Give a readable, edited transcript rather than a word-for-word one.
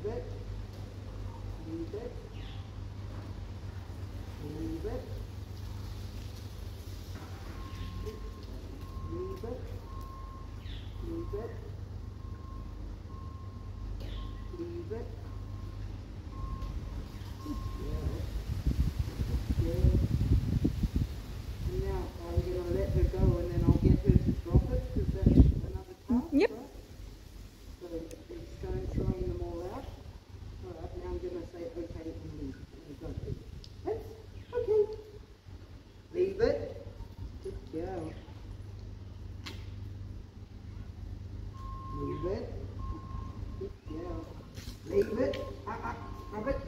it, leave it, leave it, leave it, leave it, leave it. Good. And now I'm going to let her go and then I'll get her to drop it because that's another task. Yep. Right? So it's going throwing them all out. Alright, now I'm going to say okay and leave. And go. Yes? Okay. Leave it. Good girl. Leave it. Good girl. Leave it. Up, up, rub it.